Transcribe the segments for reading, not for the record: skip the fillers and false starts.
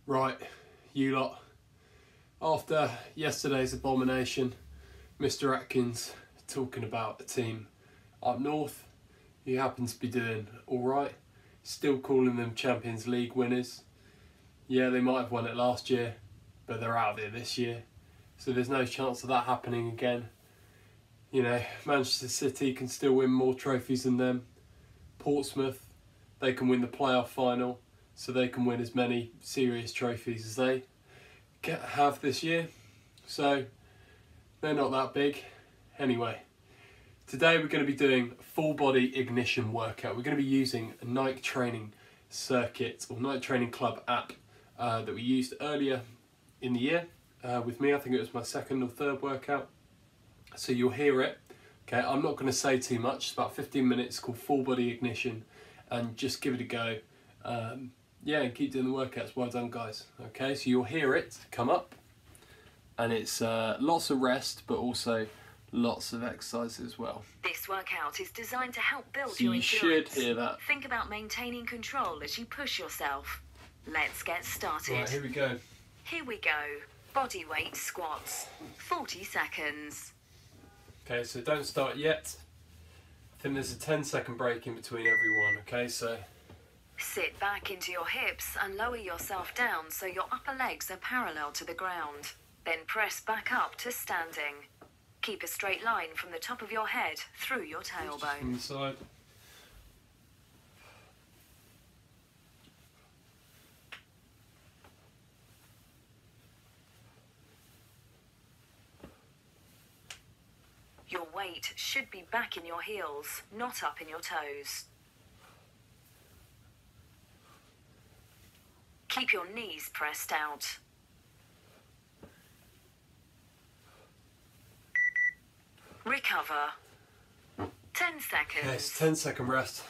Right, you lot. After yesterday's abomination, Mr. Atkins talking about a team up north who happen to be doing alright, still calling them Champions League winners. Yeah, they might have won it last year, but they're out of it this year. So there's no chance of that happening again. You know, Manchester City can still win more trophies than them. Portsmouth, they can win the playoff final, so they can win as many serious trophies as they have this year. So they're not that big. Anyway, today we're going to be doing a full body ignition workout. We're going to be using a Nike training circuit or Nike Training Club app that we used earlier in the year with me. I think it was my second or third workout. So you'll hear it. Okay, I'm not going to say too much. It's about 15 minutes, called full body ignition, and just give it a go. Yeah, and keep doing the workouts. Well done, guys. Okay, so you'll hear it come up, and it's lots of rest, but also lots of exercise as well. This workout is designed to help build So your you endurance. should hear that. Think about maintaining control as you push yourself. Let's get started. Right, here we go. Here we go. Body weight squats. 40 seconds. Okay, so don't start yet. I think there's a 10-second break in between every one. Okay, so Sit back into your hips and lower yourself down so your upper legs are parallel to the ground. Then press back up to standing. Keep a straight line from the top of your head through your from tailbone. the side. Your weight should be back in your heels, not up in your toes. Keep your knees pressed out. Recover. 10 seconds. Okay, it's 10-second rest.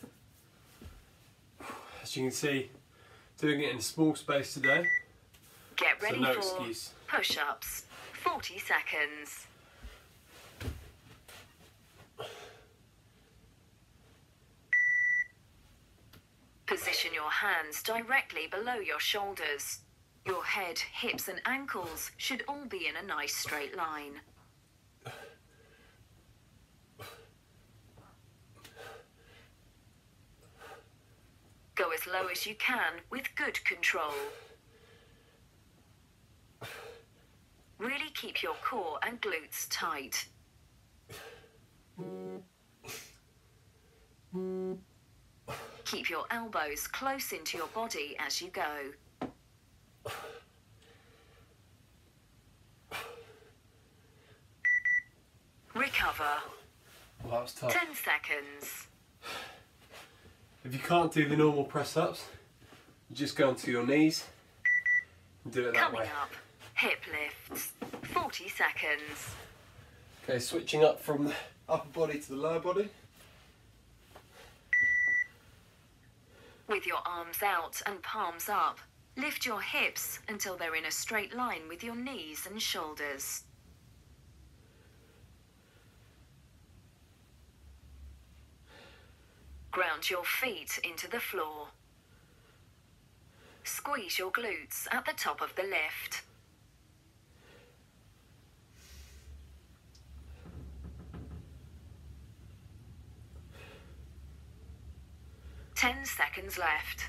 As you can see, doing it in a small space today. Get ready so no for excuse. push-ups. 40 seconds. Position your hands directly below your shoulders. Your head, hips and ankles should all be in a nice straight line. Go as low as you can with good control. Really keep your core and glutes tight. Keep your elbows close into your body as you go. Recover. Well, that was tough. 10 seconds. If you can't do the normal press-ups, you just go onto your knees and do it that Coming way. up, hip lifts. 40 seconds. Okay, switching up from the upper body to the lower body. With your arms out and palms up, lift your hips until they're in a straight line with your knees and shoulders. Ground your feet into the floor. Squeeze your glutes at the top of the lift. Ten seconds left.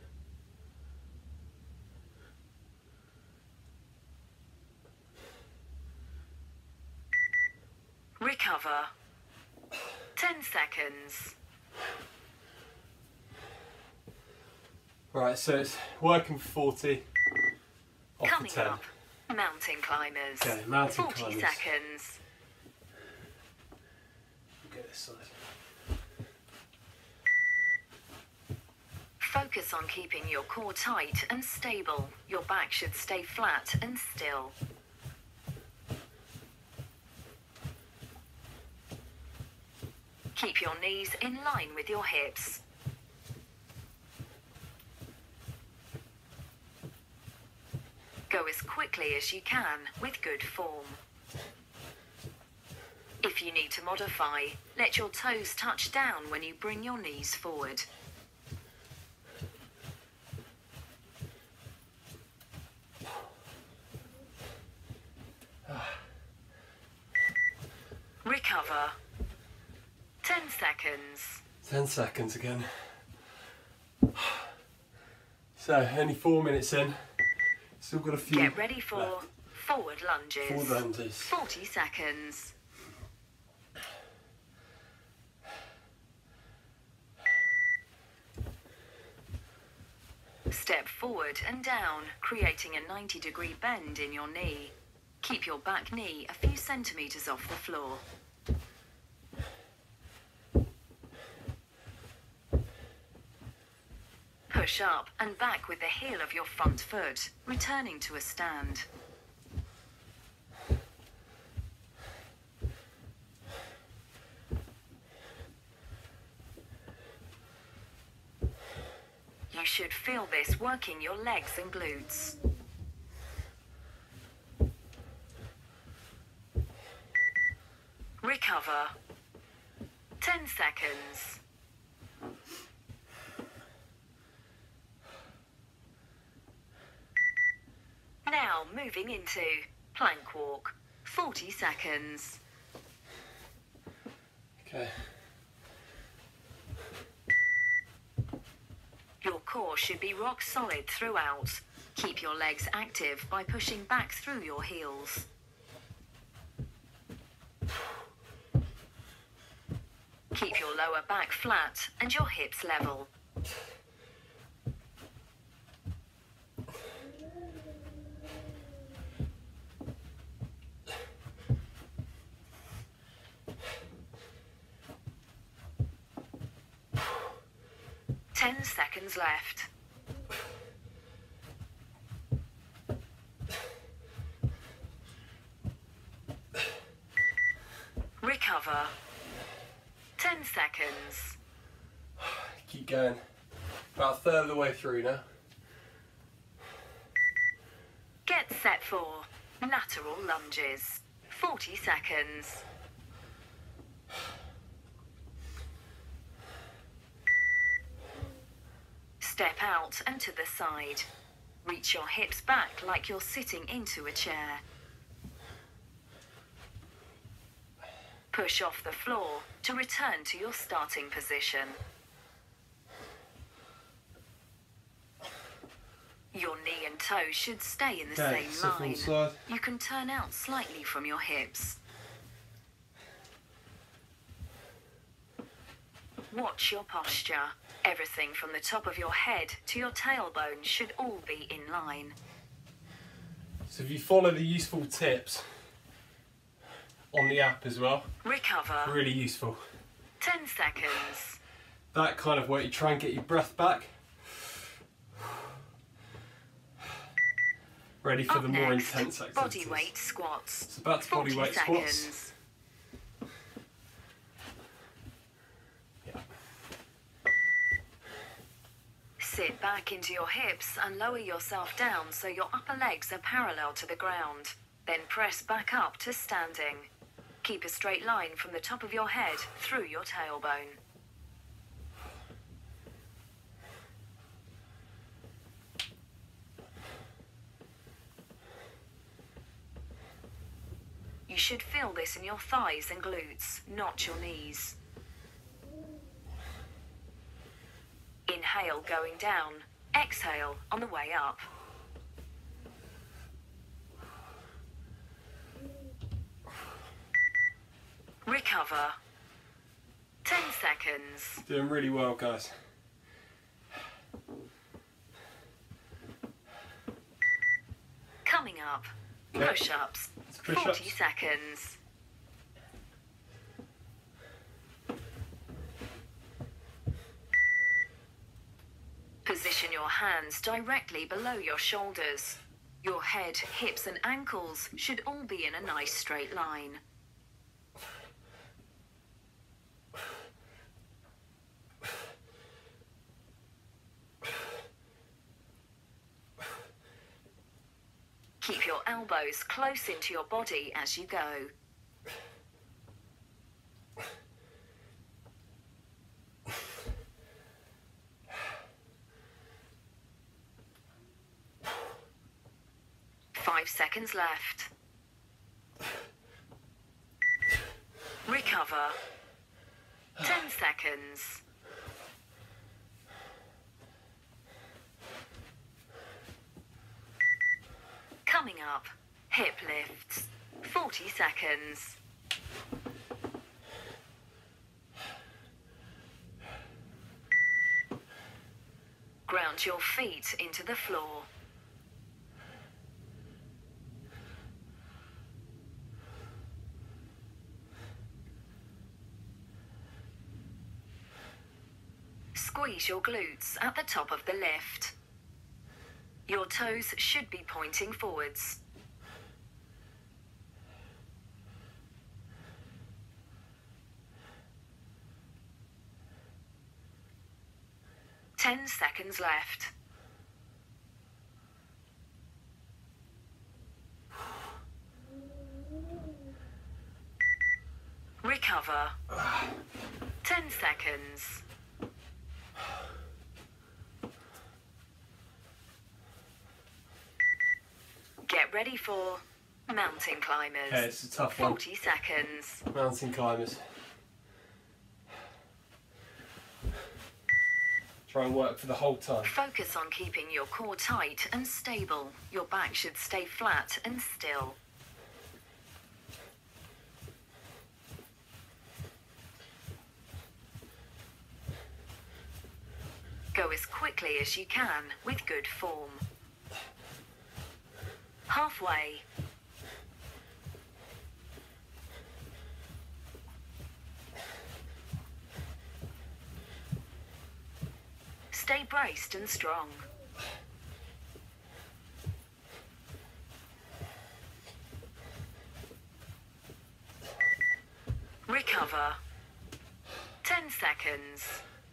Recover. 10 seconds. Right, so it's working for 40 off Coming the 10. up, mountain climbers. Okay, mountain 40 climbers. seconds. Get this side. Focus on keeping your core tight and stable. Your back should stay flat and still. Keep your knees in line with your hips. Go as quickly as you can with good form. If you need to modify, let your toes touch down when you bring your knees forward. Recover. 10 seconds. 10 seconds again. So, only 4 minutes in. Still got a few. Get ready for left. forward lunges. Forward lunges. 40 seconds. Step forward and down, creating a 90-degree bend in your knee. Keep your back knee a few centimeters off the floor. Push up and back with the heel of your front foot, returning to a stand. You should feel this working your legs and glutes. Recover. 10 seconds. Now moving into plank walk. 40 seconds. Okay. Your core should be rock solid throughout. Keep your legs active by pushing back through your heels. Keep your lower back flat and your hips level. Ten seconds left. Recover. 10 seconds. Keep going. About a third of the way through now. Get set for lateral lunges. 40 seconds. Step out and to the side. Reach your hips back like you're sitting into a chair. Push off the floor to return to your starting position. Your knee and toe should stay in the same line. You can turn out slightly from your hips. Watch your posture. Everything from the top of your head to your tailbone should all be in line. So if you follow the useful tips on the app as well, Recover. really useful. 10 seconds. That kind of work, you try and get your breath back. Ready for Up the more next, intense activities. body weight squats. It's about to body 40 weight seconds. squats. Yeah. Sit back into your hips and lower yourself down so your upper legs are parallel to the ground. Then press back up to standing. Keep a straight line from the top of your head through your tailbone. You should feel this in your thighs and glutes, not your knees. Inhale going down, exhale on the way up. Recover. 10 seconds. Doing really well, guys. Coming up, Okay. push-ups. Push-ups. 40 seconds. Position your hands directly below your shoulders. Your head, hips and ankles should all be in a nice straight line. Keep your elbows close into your body as you go. Five seconds left. Recover. 10 seconds. Coming up, hip lifts. 40 seconds. Ground your feet into the floor. Squeeze your glutes at the top of the lift. Your toes should be pointing forwards. Ten seconds left. Recover. 10 seconds. Get ready for mountain climbers. Okay, it's a tough one. 40 seconds. Mountain climbers. Try and work for the whole time. Focus on keeping your core tight and stable. Your back should stay flat and still. Go as quickly as you can with good form. Halfway. Stay braced and strong. Recover. 10 seconds.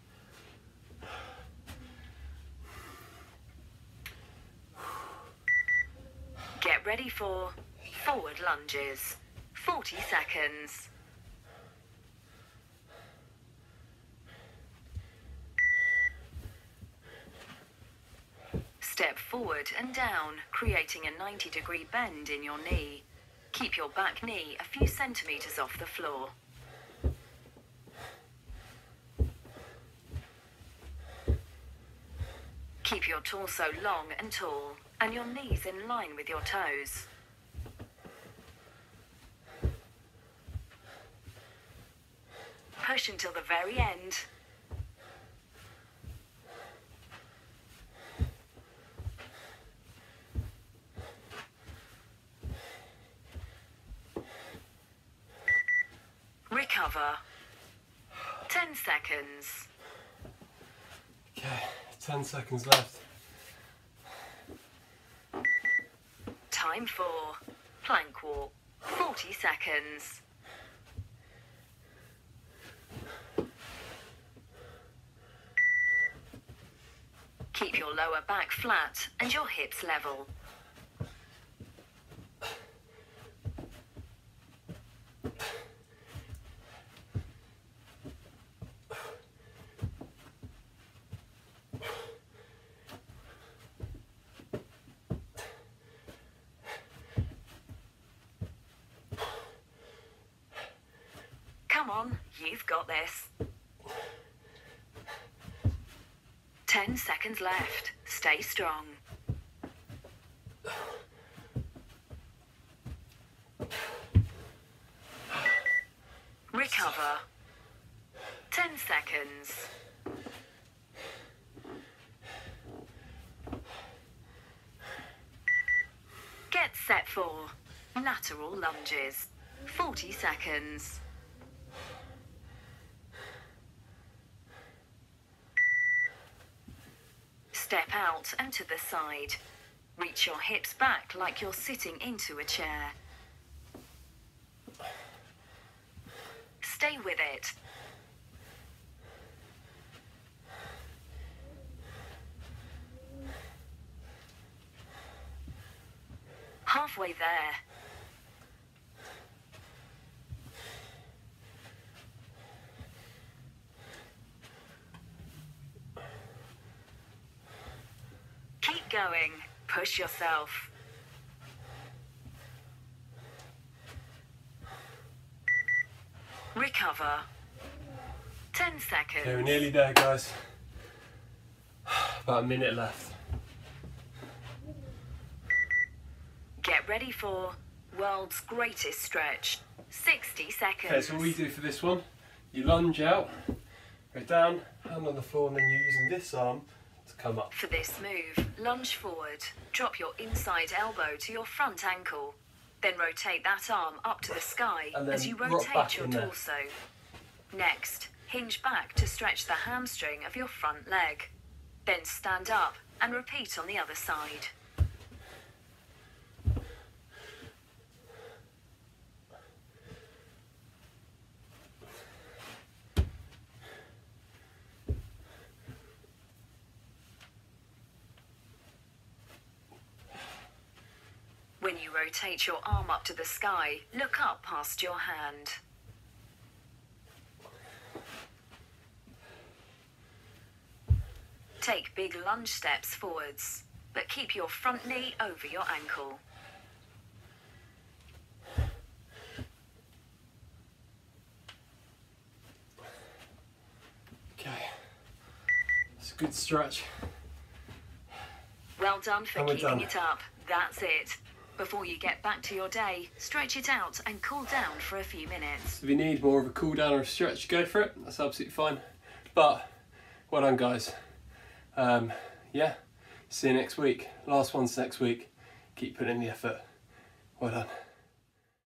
Get ready for forward lunges. 40 seconds. Step forward and down, creating a 90-degree bend in your knee. Keep your back knee a few centimeters off the floor. Keep your torso long and tall, and your knees in line with your toes. Push until the very end. Recover. 10 seconds. Okay, 10 seconds left. Time for plank walk. 40 seconds. Keep your lower back flat and your hips level. Come on, you've got this. 10 seconds left. Stay strong. Recover. 10 seconds. Get set for lateral lunges. 40 seconds. Step out and to the side. Reach your hips back like you're sitting into a chair. Stay with it. Halfway there. Keep going. Push yourself. Recover. 10 seconds. Okay, we're nearly there, guys. About a minute left. Get ready for world's greatest stretch. 60 seconds. Okay, so what we do for this one, you lunge out, go down, hand on the floor, and then you're using this arm to come up. For this move, lunge forward. Drop your inside elbow to your front ankle. Then rotate that arm up to the sky And then as you rock rotate back your in there. torso. Next, hinge back to stretch the hamstring of your front leg. Then stand up and repeat on the other side. When you rotate your arm up to the sky, look up past your hand. Take big lunge steps forwards, but keep your front knee over your ankle. Okay, it's a good stretch. Well done for And we're keeping done. it up. That's it. Before you get back to your day, stretch it out and cool down for a few minutes. If you need more of a cool down or a stretch, go for it. That's absolutely fine. But well done, guys. Yeah, see you next week. Last one's next week. Keep putting in the effort. Well done.